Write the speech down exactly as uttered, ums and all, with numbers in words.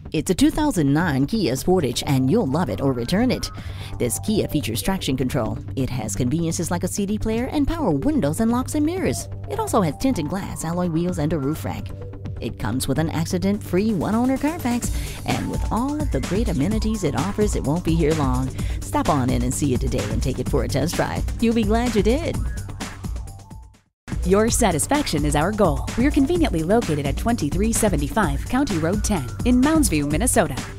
It's a two thousand nine Kia Sportage and you'll love it or return it. This Kia features traction control. It has conveniences like a C D player and power windows and locks and mirrors. It also has tinted glass, alloy wheels, and a roof rack. It comes with an accident-free one-owner Carfax, and with all of the great amenities it offers, it won't be here long. Stop on in and see it today and take it for a test drive. You'll be glad you did. Your satisfaction is our goal. We're conveniently located at twenty-three seventy-five County Road ten in Mounds View, Minnesota.